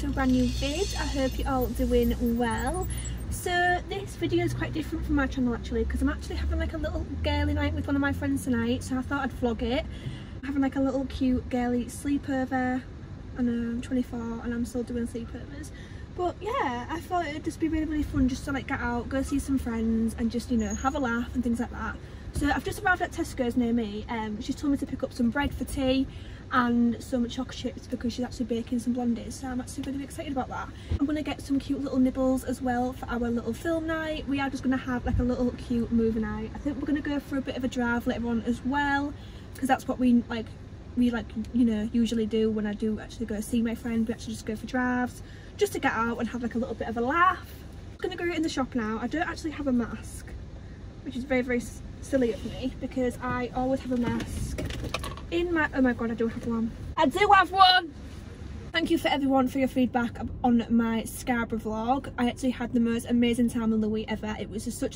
to a brand new vid. I hope you're all doing well. So this video is quite different from my channel actually, because I'm actually having like a little girly night with one of my friends tonight, so I thought I'd vlog it. I'm having like a little cute girly sleepover, and I'm 24 and I'm still doing sleepovers. But yeah, I thought it'd just be really fun just to like get out, go see some friends and just, you know, have a laugh and things like that. So I've just arrived at Tesco's near me. She's told me to pick up some bread for tea and some chocolate chips because she's actually baking some blondies, so I'm actually really excited about that. I'm going to get some cute little nibbles as well for our little film night. We are just going to have like a little cute movie night. I think we're going to go for a bit of a drive later on as well, because that's what we you know, usually do when I do actually go see my friend. We actually just go for drives just to get out and have like a little bit of a laugh. I'm going to go in the shop now. I don't actually have a mask, which is very silly of me because I always have a mask in my, oh my god, I do have one. I do have one! Thank you for everyone for your feedback on my Scarborough vlog. I actually had the most amazing time with Louis ever. It was just such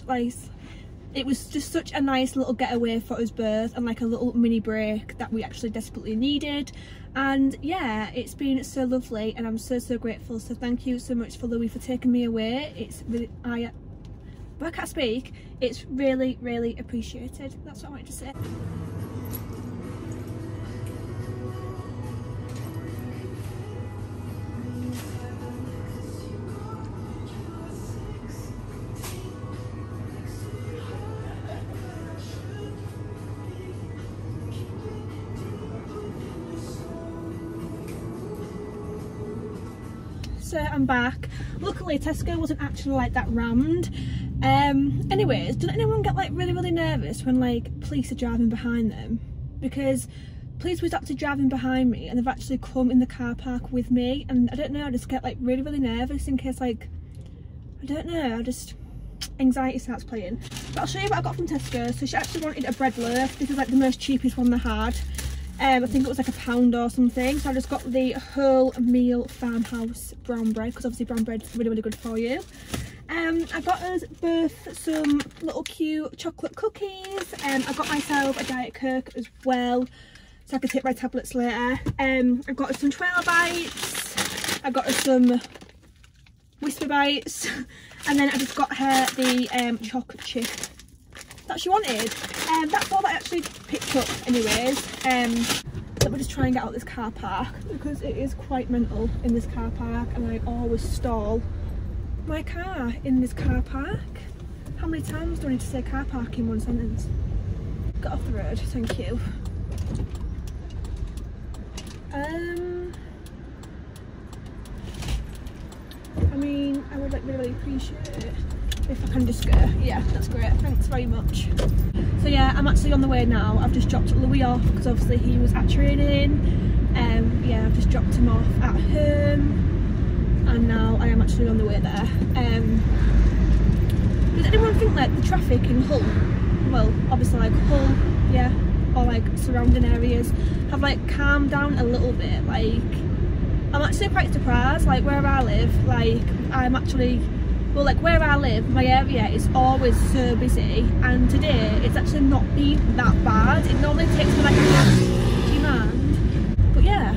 a nice little getaway for us both and like a little mini break that we actually desperately needed. And yeah, it's been so lovely and I'm so grateful. So thank you so much for Louis for taking me away. It's really, I can't speak. It's really appreciated. That's what I wanted to say. So I'm back. Luckily Tesco wasn't actually like that rammed. Anyways, doesn't anyone get like really nervous when like police are driving behind them? Because police was actually driving behind me and they've actually come in the car park with me, and I don't know, I just get like really nervous in case like, I don't know, anxiety starts playing. But I'll show you what I got from Tesco. So she actually wanted a bread loaf. This is like the most cheapest one they had. I think it was like £1 or something. So I just got the whole meal farmhouse brown bread, because obviously brown bread's really good for you. I got us both some little cute chocolate cookies. I got myself a Diet Coke as well, so I could take my tablets later. I got us some Twirl Bites. I got us some Whisper Bites, and then I just got her the chocolate chip that she wanted. That's all that I actually picked up anyways. Let me just try and get out this car park because it is quite mental in this car park, and I always stall my car in this car park. How many times do I need to say car park in one sentence? Get off the road, thank you. I mean, I would like really appreciate it if I can just go. Yeah, that's great, thanks very much. So yeah, I'm actually on the way now. I've just dropped Louis off because obviously he was at training. Yeah, I've just dropped him off at home and now I am actually on the way there. Does anyone think like the traffic in Hull, well obviously like Hull, yeah, or like surrounding areas have like calmed down a little bit? Like, I'm actually quite surprised. Like where I live, like I'm actually, well, like where I live, my area is always so busy, and today it's actually not been that bad. It normally takes me like a half demand, but yeah,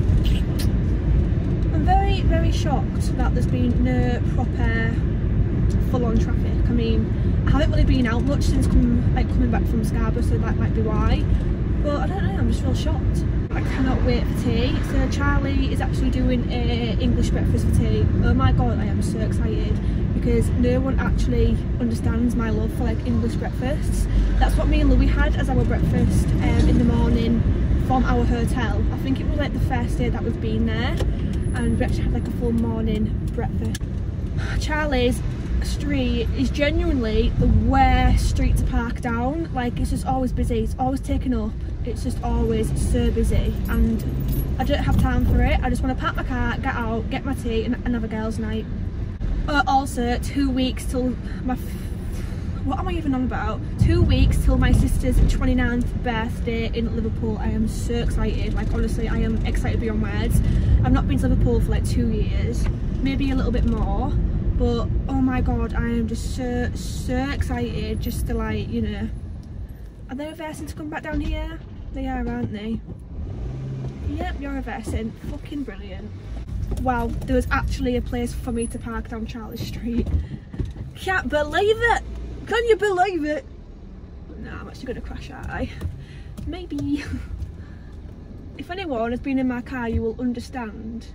I'm very shocked that there's been no proper full-on traffic. I mean, I haven't really been out much since coming back from Scarborough, so that might be why, but I don't know, I'm just real shocked. I cannot wait for tea. So Charlie is actually doing a English breakfast for tea. Oh my god, I am so excited because no one actually understands my love for like English breakfasts. That's what me and Louis had as our breakfast in the morning from our hotel. I think it was like the first day that we've been there, and we actually had like a full morning breakfast. Charlie's street is genuinely the worst street to park down. Like, it's just always busy, it's always taken up, it's just always so busy, and I don't have time for it. I just want to park my car, get out, get my tea and have a girls' night. Also 2 weeks till my, what am I even on about? 2 weeks till my sister's 29th birthday in Liverpool. I am so excited, like honestly I am excited beyond words. I've not been to Liverpool for like 2 years, maybe a little bit more, but oh my god, I am just so excited just to like, you know. Are they reversing to come back down here? They are, aren't they? Yep, you're reversing. Fucking brilliant. Wow, there was actually a place for me to park down Charlie Street. Can't believe it! Can you believe it? No, I'm actually going to crash, aren't I? Maybe. If anyone has been in my car, you will understand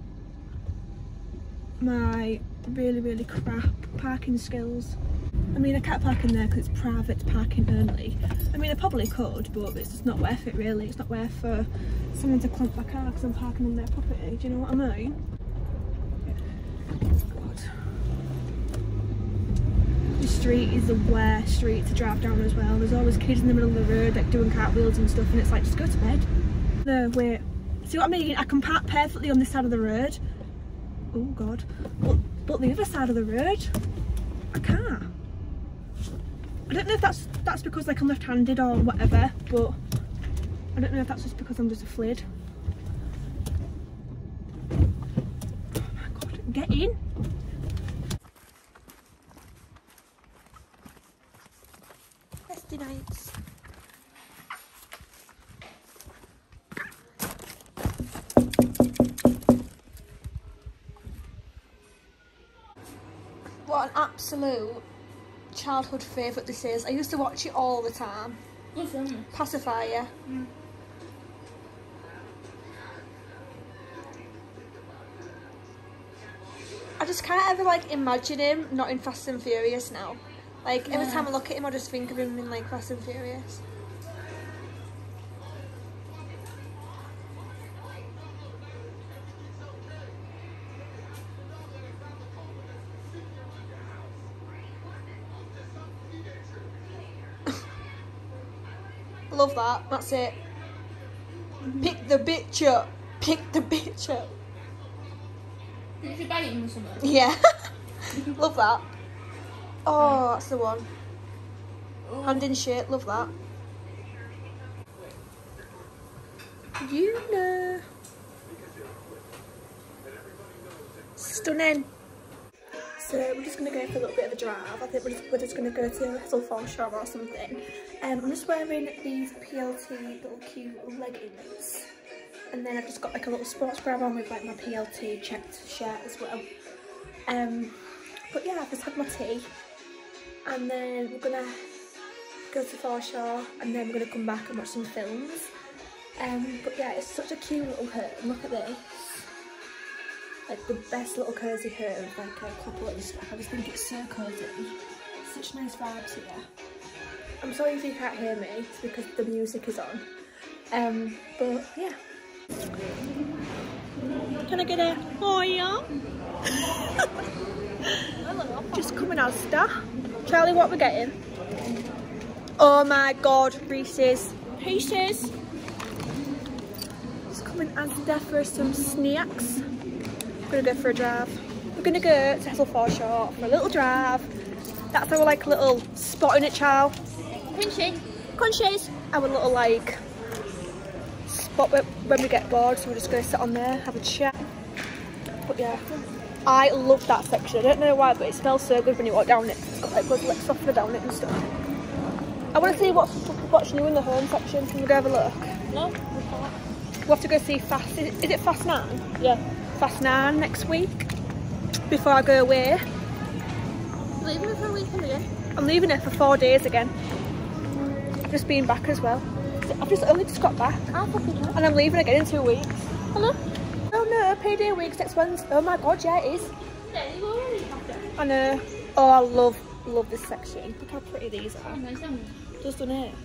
my really crap parking skills. I mean, I can't park in there because it's private parking only. I mean, I probably could, but it's just not worth it really. It's not worth for someone to clunk my car because I'm parking on their property. Do you know what I mean? God. The street is the worst street to drive down as well. There's always kids in the middle of the road like doing cartwheels and stuff, and it's like, just go to bed. No, wait. See what I mean? I can park perfectly on this side of the road. Oh God. But the other side of the road, I can't. I don't know if that's because like I'm left-handed or whatever, but I don't know if that's just because I'm just a flid. Oh my God, get in. Festy nights. What an absolute childhood favourite this is. I used to watch it all the time. Good film. Pacifier. Mm. I just can't ever like imagine him not in Fast and Furious now. Like every time I look at him I just think of him in like Fast and Furious. Love that. That's it. Pick the bitch up. Pick the bitch up. You should buy it or something. Yeah. Love that. Oh, that's the one. Oh. Hand in shit. Love that. You know. Stunning. So we're just going to go for a little bit of a drive. I think we're just going to go to Hessle Foreshore or something. I'm just wearing these PLT little cute leggings. And then I've just got like a little sports bra on with like my PLT checked shirt as well. But yeah, I've just had my tea. And then we're going to go to Foreshore and then we're going to come back and watch some films. But yeah, it's such a cute little home. Look at this. Like the best little cosy home with like a couple and stuff. I just think it's so cosy. Such nice vibes here. I'm sorry if you can't hear me, it's because the music is on. But yeah. Can I get a oh yeah? Just coming Asda. Charlie, what we're getting? Oh my God, Reese's. Reese's. Just coming Asda for some snacks. We're gonna go for a drive. We're gonna go to Hessle Foreshore for a little drive. That's our like little spot in it, Charles. Crunchies. Our little like spot when we get bored, so we're just gonna sit on there, have a chat. But yeah, I love that section. I don't know why, but it smells so good when you walk down it. It's got like good like softener down it and stuff. I want to see what's new in the home section. Can we go have a look? No. We'll have to go see Fast. Is it Fast 9? Yeah. Fast 9 next week before I go away. Leaving it for a weekend again? I'm leaving it for 4 days again. I've just been back as well. I've only just got back. And I'm leaving again in 2 weeks. Hello? Oh no, payday week's next Wednesday. Oh my God, yeah it is. Yeah, you already have that. I know. Oh, I love this section. Look how pretty these are. Oh, nice, isn't it? Just done it.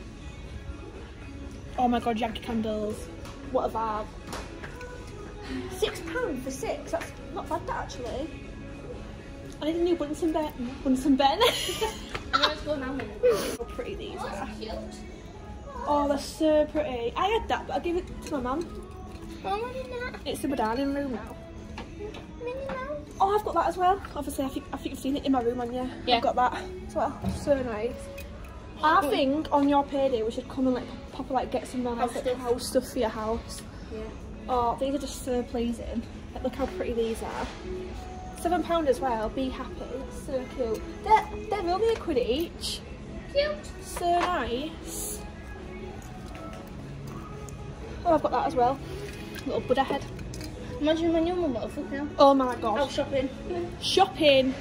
Oh my God, Yankee candles. What a vibe. £6 for 6. That's not bad, that actually. I need a new Bunsen Ben. Bunsen Ben. Let's go now. How pretty these Oh, are. that's cute. Oh, they're so pretty. I had that, but I gave it to my mum. Oh, what is that? It's in my dining room now. Minnie Mouse? Oh, I've got that as well. Obviously, I think you've seen it in my room, haven't you? Yeah. I've got that as well. So nice. I think on your payday we should come and like proper like get some nice like, house stuff for your house. Yeah. Oh, these are just so pleasing. Like, look how pretty these are. £7 as well. Be happy. So cute. They're only £1 each. Cute. So nice. Oh, I've got that as well. Little Buddha head. Imagine when you're on the little foot now. Oh my god. Out shopping. Shopping.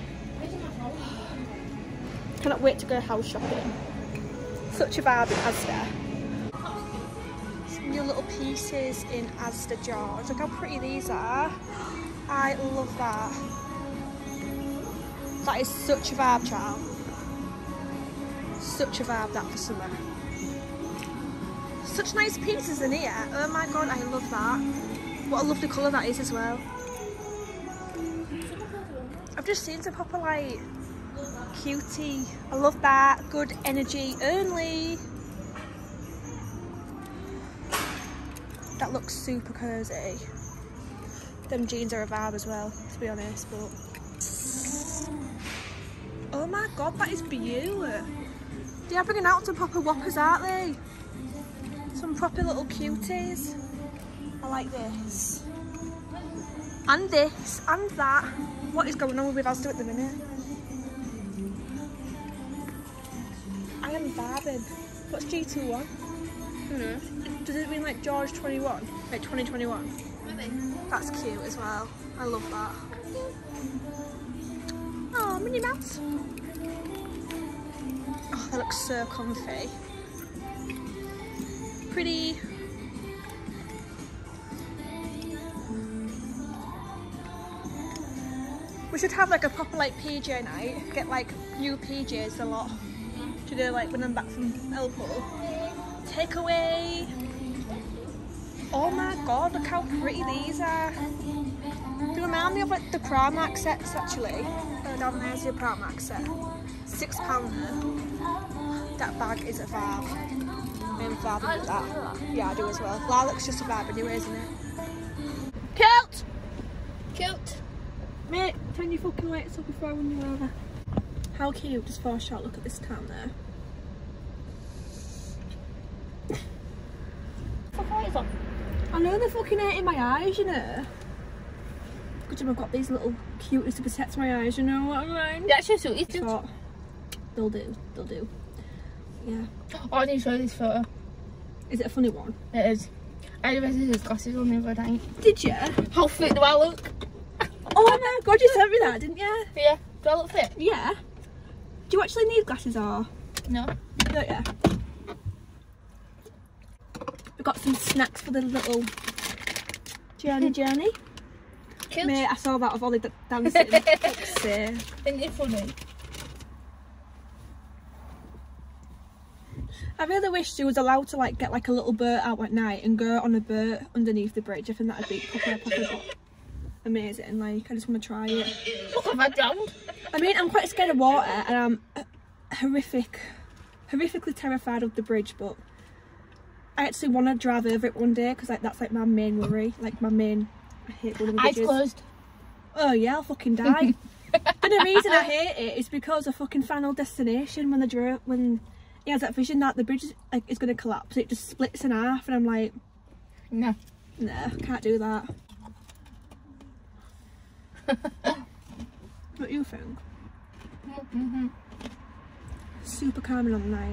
Cannot wait to go house shopping. Such a vibe in Asda. Some new little pieces in Asda jars. Look how pretty these are. I love that. That is such a vibe, child. Such a vibe that for summer. Such nice pieces in here. Oh my god, I love that. What a lovely colour that is as well. I've just seen some proper like cutie. I love that. Good energy only. That looks super cozy. Them jeans are a vibe as well, to be honest, but oh my god, that is beautiful. They are bringing out some proper whoppers, aren't they? Some proper little cuties. I like this. And this, and that. What is going on with Asda at the minute? I am vibing. What's G21? Does it mean like George 21? Like 2021? Maybe. That's cute as well. I love that. Oh, Minnie Mouse. Oh, that looks so comfy. Pretty. We should have like a proper like PJ night. Get like new PJs a lot. To do like when I'm back from Liverpool. Takeaway. Oh my god, look how pretty these are. They remind me of like the Primark sets actually. Down there's your Primark set. £6 there. That bag is a vibe. I'm vibing with that. Yeah, I do as well. Lilac's just a vibe anyway, isn't it? Cute! Cute. Mate, turn your fucking lights up before I run you over. How cute, just for a shot look at this town there. Fuck lights on. I know they're fucking hurting my eyes, you know. Good job I've got these little cuties to protect my eyes, you know what I mean? Yeah, actually, so it's Short. They'll do, they'll do. Yeah. Oh, I didn't show this photo. Is it a funny one? It is. I had his glasses on the other night. Did you? How fit do I look? Oh my god, you sent me that, didn't you? Yeah. Do I look fit? Yeah. Do you actually need glasses or? No. Don't you? We've got some snacks for the little journey. Cute. Mate, I saw that of Ollie dancing. Fuck's sake. Isn't it funny? I really wish she was allowed to like get like a little boat out at night and go on a boat underneath the bridge. I think that'd be proper amazing. Like, I just want to try it. Look, have I drowned? I mean, I'm quite scared of water and I'm horrifically terrified of the bridge, but I actually want to drive over it one day because like that's like my main worry. Like my main, I hate going on the bridges. Eyes closed. Oh yeah, I'll fucking die. And the reason I hate it is because of fucking Final Destination when he has that vision that the bridge is going to collapse. It just splits in half and I'm like, No. nah, can't do that. What do you think? Super calming on the night.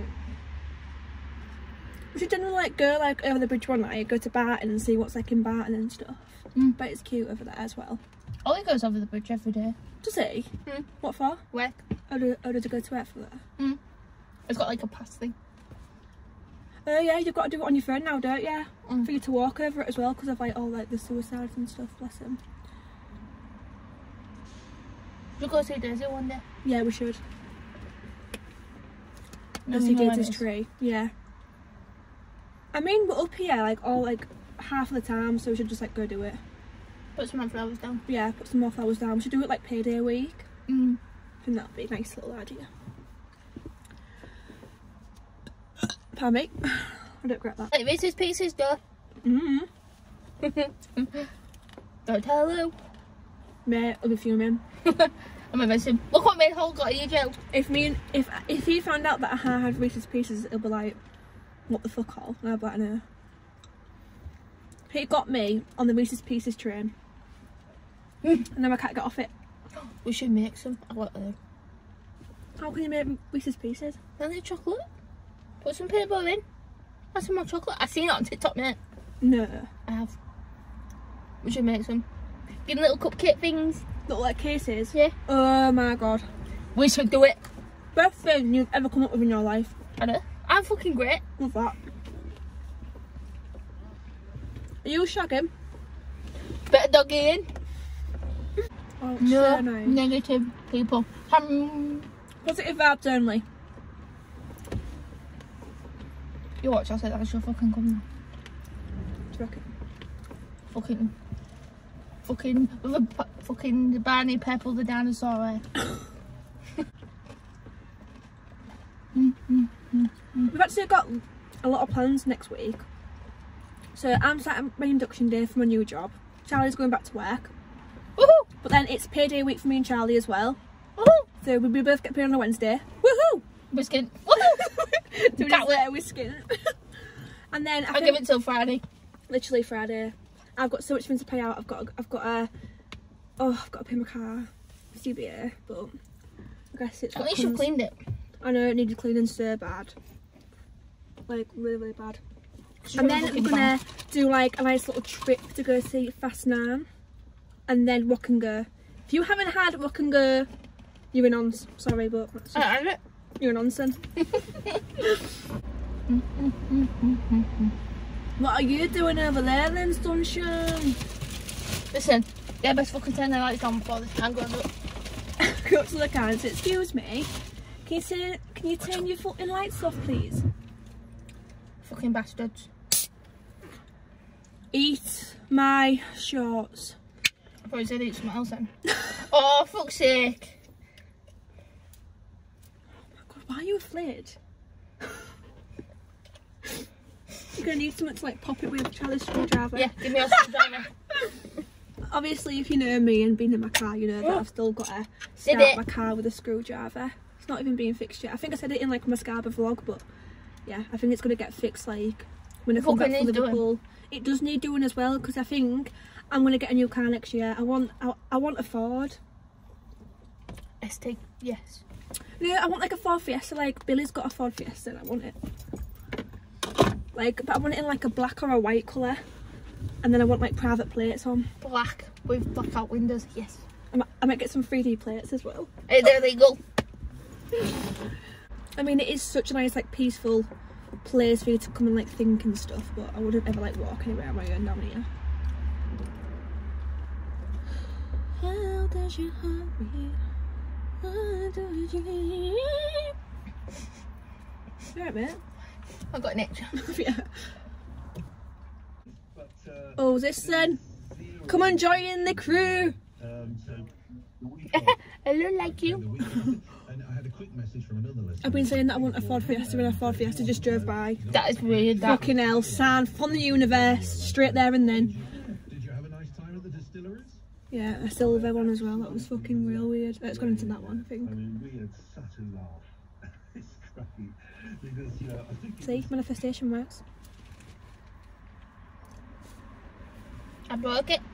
We should generally like go like over the bridge one night, go to Barton and see what's like in Barton and stuff. But it's cute over there as well. Ollie goes over the bridge every day. Does he? What for? Work. Or does he go to work for that? It's got like a pass thing. Oh yeah, you've got to do it on your phone now, don't you? For you to walk over it as well because of like all like the suicides and stuff, bless him. We'll go see Daisy one day. Yeah, we should. No, Go see we know Daisy's where it is. tree. Yeah. I mean, we're up here like all like half of the time, so we should just like go do it. Put some flowers down. Yeah, put some more flowers down. We should do it like payday week. I think that'd be a nice little idea. Pardon me. I don't regret that. Like Reese's Pieces, go. Don't tell who. Mate, I'll be fuming. I'm a missing. Look what made Hole got you, Joe. If he found out that I had Reese's Pieces, he'll be like, what the fuck, all? And I'll be like, no. He got me on the Reese's Pieces train. And now I can't get off it. We should make some. I want to. How can you make Reese's Pieces? Then the chocolate. Put some peanut butter in. Add some more chocolate. I've seen it on TikTok, mate. No. I have. We should make some. Give them little cupcake things. Little like cases? Yeah. Oh my god. We should do it. Best thing you've ever come up with in your life. I know. I'm fucking great. Love that. Are you shagging? Better doggy in. Oh, it's No so nice. negative people. Positive vibes only. You watch, I said that should fucking come now. Do you reckon? Fucking Barney Pepper the dinosaur. We've actually got a lot of plans next week. So I'm sat at my induction day for my new job. Charlie's going back to work. Woohoo! But then it's payday week for me and Charlie as well. Woohoo! So we both get paid on a Wednesday. Woohoo! Biscuit. Woohoo! 2 days later we're skin. And then I'll give it till Friday. Literally Friday. I've got so much things to pay out. I've got to pay my car, CBA, but I guess it's. At least you cleaned it. I know it needed cleaning so bad, like really, really bad. And then we're gonna do like a nice little trip to go see Fast 9, and then Rock and Go. If you haven't had Rock and Go, you're a nonce. Sorry, but you're a nonsense. What are you doing over there then, sunshine? Listen, yeah, best fucking turn the lights on before this can go up. Go up to the car and say, excuse me, can you turn your fucking lights off, please? Fucking bastards. Eat my shorts. I probably said eat something else then. Oh, fuck's sake. Oh my god, why are you afraid? You're gonna need something to like pop it with Charlie's screwdriver. Yeah, give me a screwdriver. Obviously, if you know me and been in my car, you know that I've still got to start my car with a screwdriver. It's not even being fixed yet. I think I said it in like my Scarborough vlog, but yeah, I think it's gonna get fixed like when I come back from Liverpool. It does need doing as well because I think I'm gonna get a new car next year. I want a Ford. ST, yes. Yeah, I want like a Ford Fiesta. Like Billy's got a Ford Fiesta, and I want it. Like, but I want it in like a black or a white colour, and then I want like private plates on. Black with blackout windows, yes. I might get some 3D plates as well. Hey, they're legal. I mean, it is such a nice like peaceful place for you to come and like think and stuff, but I wouldn't ever like walk anywhere on my own down here. How does your heart beat? How does your heart? Alright, mate. I got an itch. Yeah. Oh, this then? Come and join the crew. Hello, like you. I've been saying that I want a Ford Fiesta, and a Ford Fiesta just drove by. That is weird. That. Fucking hell, San from the universe, straight there and then. Did you have a nice time at the distilleries? Yeah, a silver one as well. That was fucking real weird. It's gone into that one, I think. I mean, we had such a laugh. It's great because you know I think. See, manifestation works. I broke it.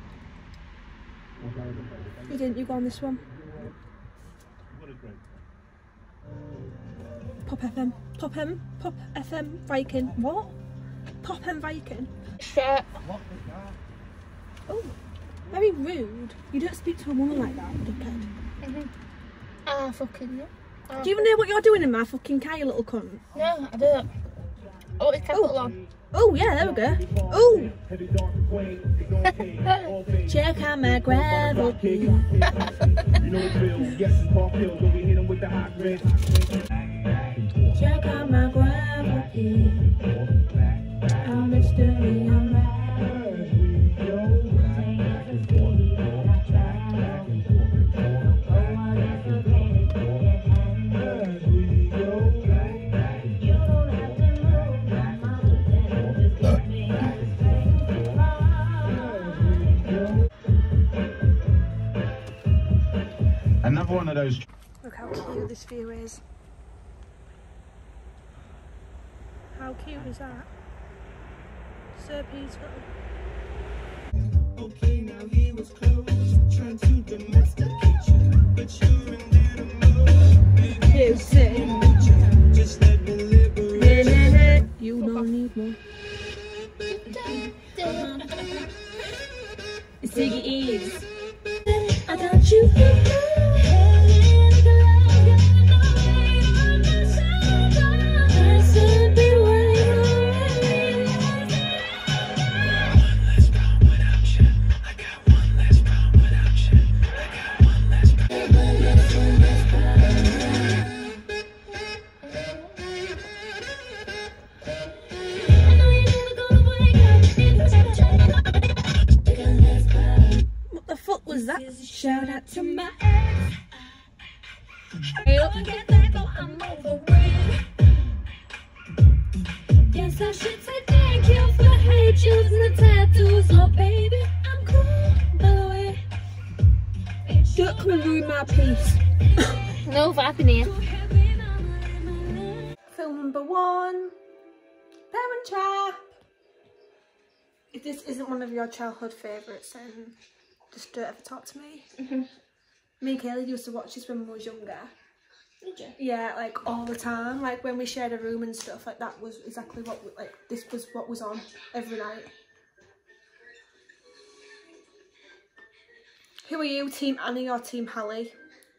You didn't. You go on this one. What a great. Pop FM. Pop M. Pop FM Viking. What? Pop M Viking. Shirt. Oh, very rude. You don't speak to a woman like that, dickhead. Ah, fucking no. Do you even know what you're doing in my fucking car, you little cunt? No, I don't. Oh, it's capital on. Oh, yeah, there we go. Oh! Check out my gravel pit. Check out my gravel pit. I'm mystery, I'm Another one of those. Look how cute this view is. How cute is that? So peaceful. Okay, now he was close, trying to domesticate you, but you're in that mode. You say, just let me liberate. You don't need more. Ziggy Eves. I got you. What the fuck was that? Shout out to my ex. Yes, I should say thank you for hate choosing the tattoos. Oh baby, I'm cool, by the way. Don't come and ruin my peace. No vaping here. Film number 1. Parent Trap. If this isn't one of your childhood favourites, then just don't ever talk to me. Me and Kaylee used to watch this when we was younger. Did you? Yeah, like all the time. Like when we shared a room and stuff, like that was exactly what, this was what was on every night. Who are you, Team Annie or Team Hallie?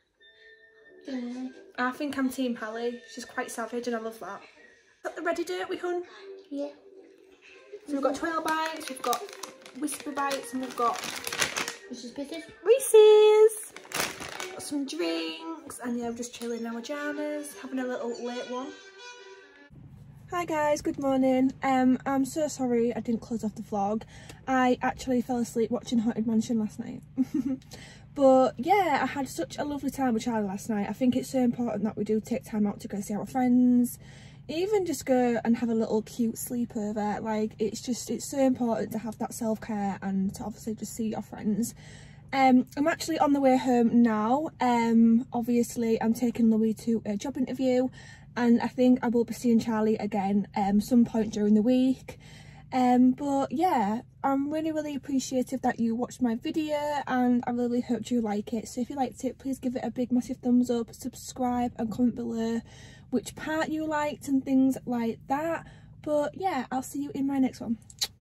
I think I'm Team Hallie. She's quite savage and I love that. Got the ready, don't we, hun? Yeah. So we've got Trail Bites, we've got Whisper Bites, and we've got Reese's Pieces. Reese's. Got some drinks, and yeah, we're just chilling in our pajamas, having a little late one. Hi guys, good morning. I'm so sorry I didn't close off the vlog. I actually fell asleep watching Haunted Mansion last night. But yeah, I had such a lovely time with Charlie last night. I think it's so important that we do take time out to go see our friends. Even just go and have a little cute sleepover. Like, it's so important to have that self-care and to obviously just see your friends. I'm actually on the way home now. Obviously I'm taking Louis to a job interview, and I think I will be seeing Charlie again some point during the week. But yeah, I'm really appreciative that you watched my video, and I really hope you like it. So if you liked it, please give it a big massive thumbs up, subscribe and comment below which part you liked and things like that. But yeah, I'll see you in my next one.